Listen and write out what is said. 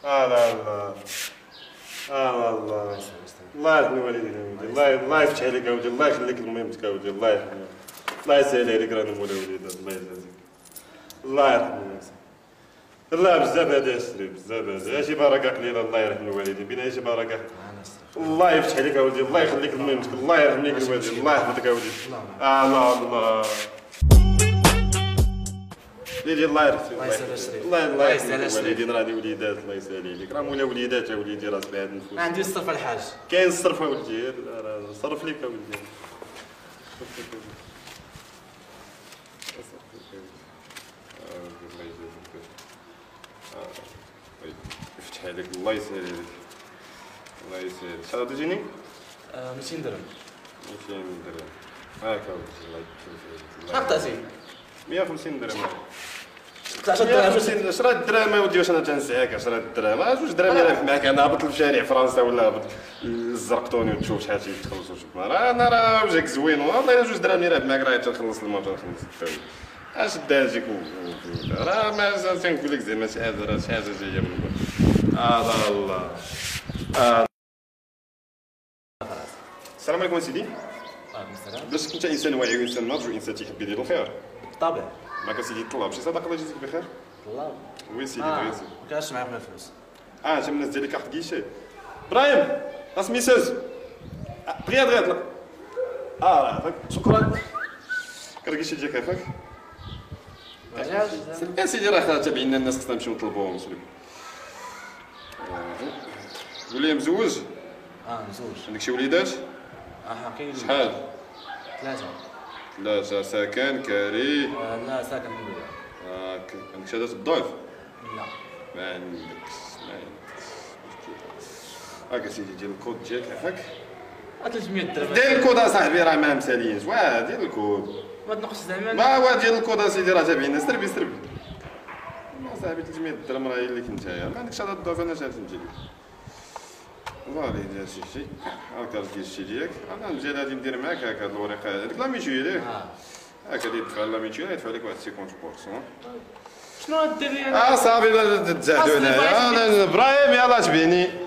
لا لا الله الله يرحم والدينا الله يفتح عليك اودي الله يخليك لميمتك اودي الله يرحمها الله يسهل عليك رانا مولا وليدات الله يجازيك الله يرحمه الله بزاف هذا السري بزاف هذا شي بركه قليله الله يرحم الوالدين بينا شي بركه الله يفتح عليك اودي الله يخليك لميمتك الله يرحم ليك الوالدين الله يحفظك اودي الله ليدي الله يرحم الله يسهل الوالدين راني وليدات الله يسهل عليك راه مولا وليدات يا وليدي راس بعاد النفوس ما عندي الصرف الحاج كاين الصرف اولدي صرف ليك اولدي يفتح عليك الله يسهل عليك الله يسهل شحال عطيتيني 200 درهم 200 درهم هاكا الله يكفيك شحال عطيتي 150 درهم 10 دراهم 10 دراهم اودي واش انا تنساك 10 دراهم جوج دراهم يلعب معاك انا هبط لشارع فرنسا ولا هبط للزرقطوني وتشوف شحال تيخلصوا شوف انا وجهك زوين والله الا جوج دراهم يلعب معاك راه تنخلص الماء تنخلص الدوري اش داجيك راه ما تنقول لك زعما شي حاجه جايه من بعد الله السلام عليكم سيدي باش كنت انسان واعي وانسان ناضج وانسان تيحب يدير الخير بالطبع معك سيدي طلاب شي صدقه الله يجزيك بخير الله وي سيدي بغيتي ما كانش معايا فلوس جا منزل لك كارت كيشي ابراهيم راس ميساج دغيا راه شكرا كارت كيشي ديالك عافاك سير سيدي راه تابعينا الناس خصنا نمشيو نطلبوهم سيدي قول لي مزوج مزوج عندك شي وليدات كاين شحال 3 لا ساكن كاري لا ساكن بالله عندك شهادة الضيف لا ما عندكش هاكا سيدي ديال الكود ديالك عافاك 300 درهم دير الكود اصاحبي راه ما مسالينش دير الكود ما تنقصش زعما ديال الكود اسيدي راه تابعينا سربي صاحبي 300 درهم راه هي اللي كنت هيا ما عندكش هذا الضيف انا شحال نجي لك فوالا ديال شي هاكا الكيشي ديالك انا نجي غادي ندير معاك هاكا الورقه هذيك لا ميتو ياك هاكا اللي يدفع لا ميتو يدفع لك واحد 50%. شنو غدير لي انا صافي لا تزعدوا هنايا ابراهيم يلاه تبيني